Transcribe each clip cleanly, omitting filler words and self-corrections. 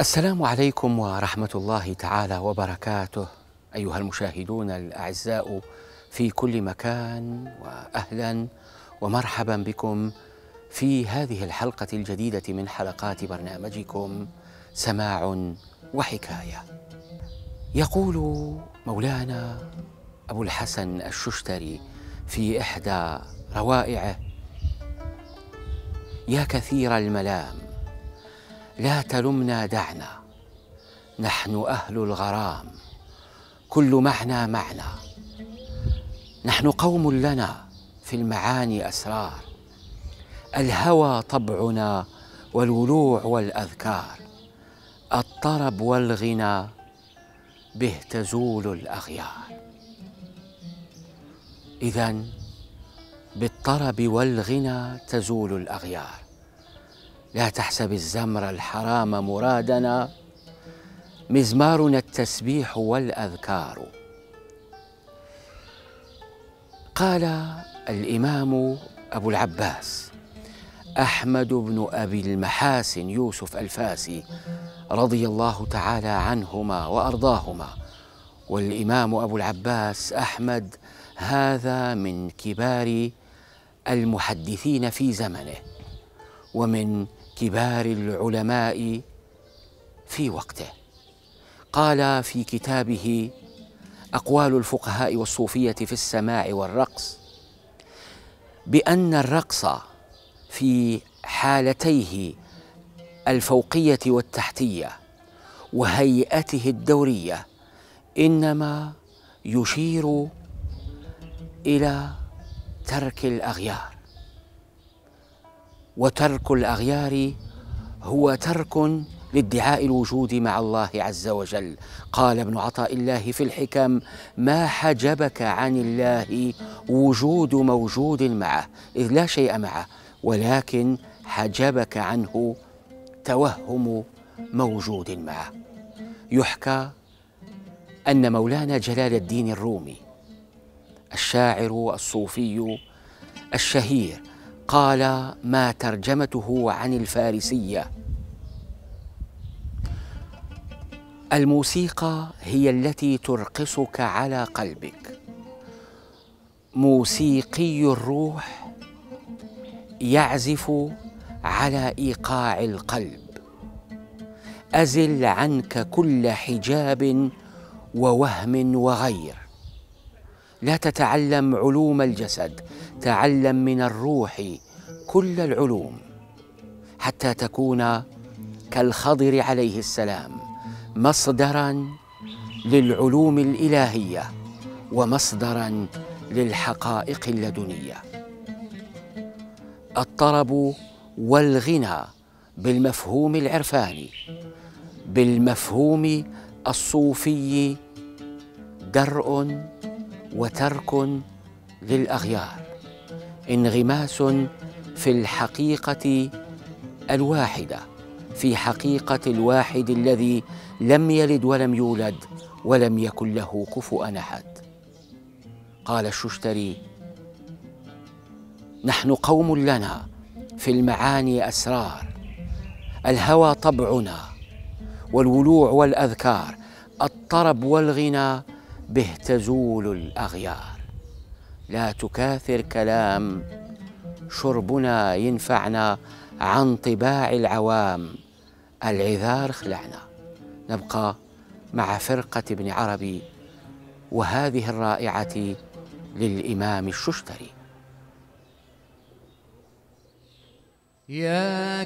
السلام عليكم ورحمة الله تعالى وبركاته، أيها المشاهدون الأعزاء في كل مكان، وأهلا ومرحبا بكم في هذه الحلقة الجديدة من حلقات برنامجكم سماع وحكاية. يقول مولانا أبو الحسن الششتري في إحدى روائعه: يا كثير الملام لا تلمنا دعنا، نحن أهل الغرام كل معنى معنى، نحن قوم لنا في المعاني أسرار، الهوى طبعنا والولوع والأذكار، الطرب والغنى به تزول الأغيار. إذن بالطرب والغنى تزول الأغيار، لا تحسب الزمر الحرام مرادنا، مزمارنا التسبيح والأذكار. قال الإمام أبو العباس أحمد بن أبي المحاسن يوسف الفاسي رضي الله تعالى عنهما وأرضاهما، والإمام أبو العباس أحمد هذا من كبار المحدثين في زمنه ومن كبار العلماء في وقته. قال في كتابه أقوال الفقهاء والصوفية في السماع والرقص بأن الرقص في حالتيه الفوقية والتحتية وهيئته الدورية إنما يشير إلى ترك الأغيار، وترك الأغيار هو ترك لادعاء الوجود مع الله عز وجل. قال ابن عطاء الله في الحكم: ما حجبك عن الله وجود موجود معه، إذ لا شيء معه، ولكن حجبك عنه توهم موجود معه. يحكى أن مولانا جلال الدين الرومي الشاعر الصوفي الشهير قال ما ترجمته عن الفارسية: الموسيقى هي التي ترقصك على قلبك، موسيقي الروح يعزف على إيقاع القلب، أزل عنك كل حجاب ووهم وغير، لا تتعلم علوم الجسد، تعلم من الروح كل العلوم حتى تكون كالخضر عليه السلام مصدراً للعلوم الإلهية ومصدراً للحقائق اللدنية. الطرب والغنى بالمفهوم العرفاني، بالمفهوم الصوفي، درء وترك للأغيار، انغماس في الحقيقة الواحدة، في حقيقة الواحد الذي لم يلد ولم يولد ولم يكن له كفؤا أحد. قال الششتري: نحن قوم لنا في المعاني أسرار، الهوى طبعنا والولوع والأذكار، الطرب والغنى به تزول الأغيار. لا تكاثر كلام، شربنا ينفعنا عن طباع العوام، العذار خلعنا. نبقى مع فرقة ابن عربي وهذه الرائعة للإمام الششتري: يا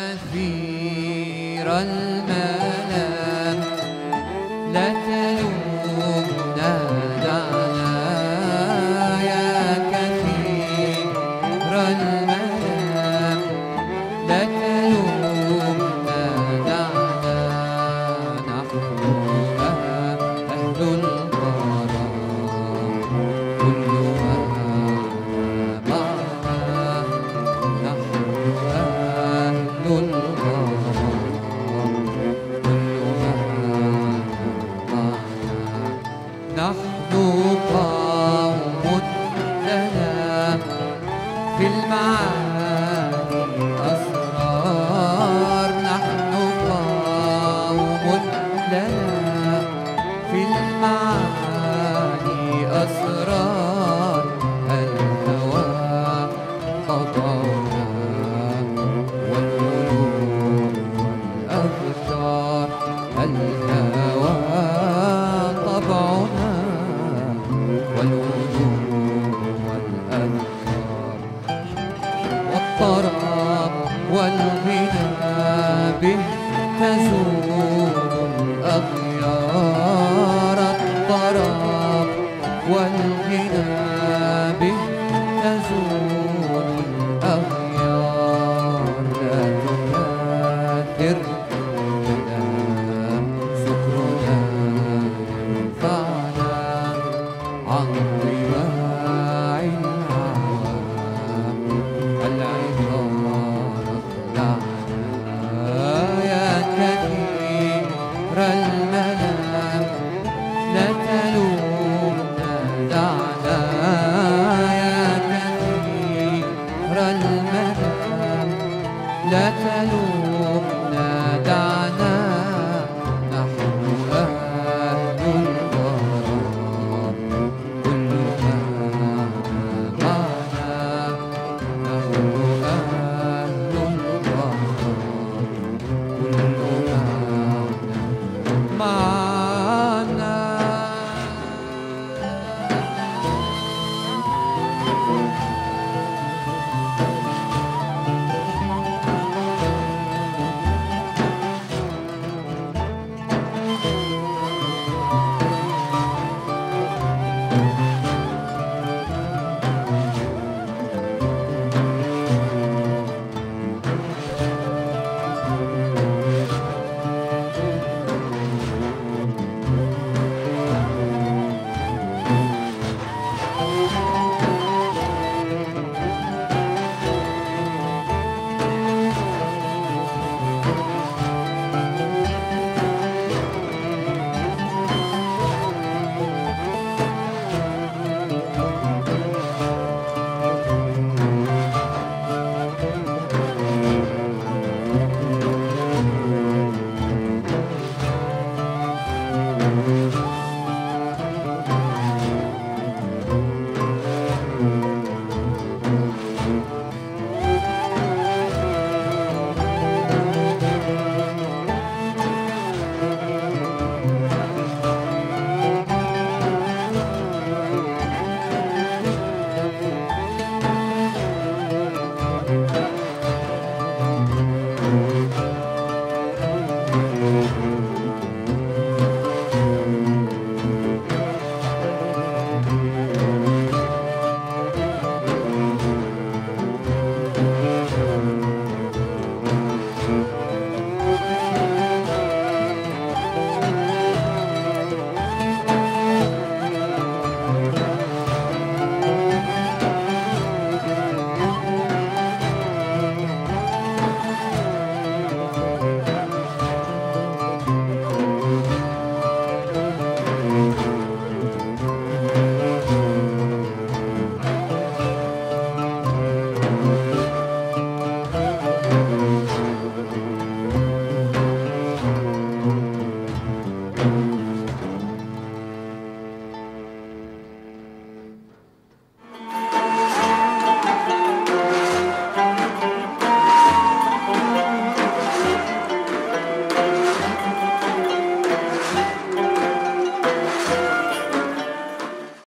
كثير الملام لا تلومنا دعنا، يا كثير الملام لا تلومنا دعنا، نحن أهل الغرام كل معنا معنا، نحن أهل الغرام كل معنا معنا، نحن قوم لنا في المعاني أسرار، نحن قوم والهدوء والأذكار والطرب والغنى به تزول الأغيار. الطرب والغنى به تزول الأغيار. لا تكاثر كلام سكرنا ينفعنا عن ضياء